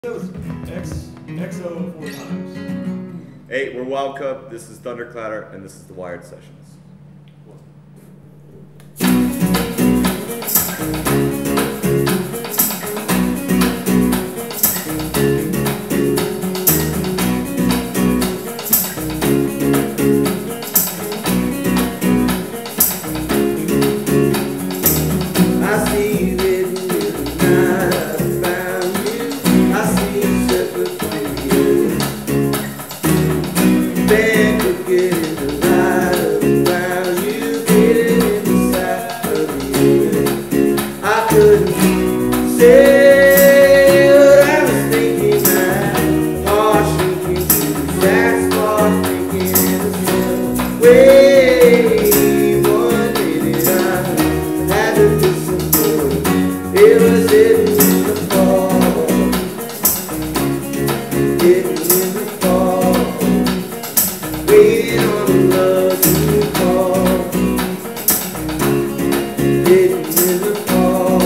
XOYO 4 times. Hey, we're Wild Cub, this is Thunder Clatter, and this is the Wired Sessions. I see you living in the night. I found you. I see you separate from you. Been looking in the light around you, getting inside of you. I couldn't say what I was thinking. My heart shrinking to the exact spot, thinking in the sun. Wait, one minute I had to listen to it. It was hidden in the fall, hidden in the fall, waiting on the love to call, hidden in the fall.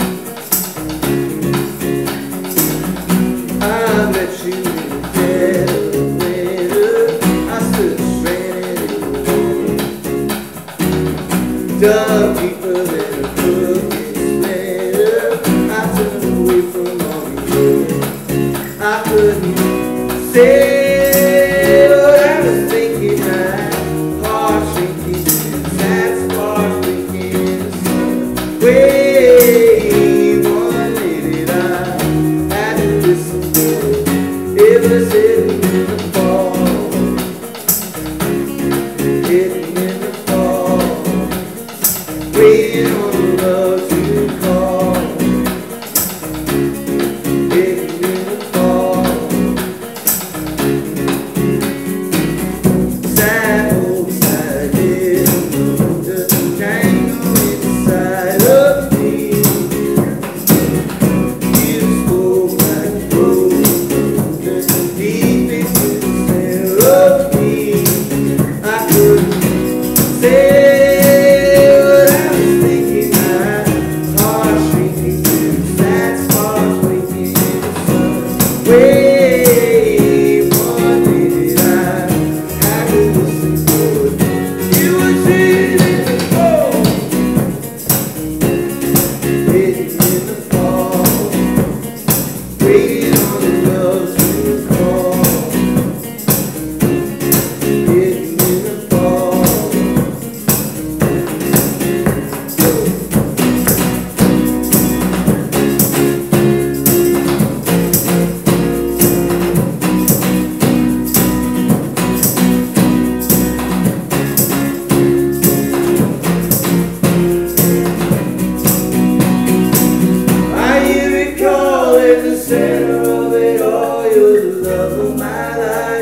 I met you in the dead of the winter. I stood stranded in the water, dug deeper than a cookie splitter. I turned away from all you. I couldn't say what I was thinking. My heart shrinking to the sad spot, thinking in the sun. Wait, one minute I had to listen to it. It was hidden in the fall, hidden in the fall, waiting on the love to call, hidden in the fall. Sad old side in the winter, tangled inside of me. You spoke like a rose, deep into the center of me. I couldn't say what I was thinking. My heart shrinking to the sad spot, blinking in the sun. Wait, one minute I had to listen to it. You were sitting in the fall, hidden in the fall, waiting on the love to call, hidden in the fall. I recall in the center of it all, you're the love of my life.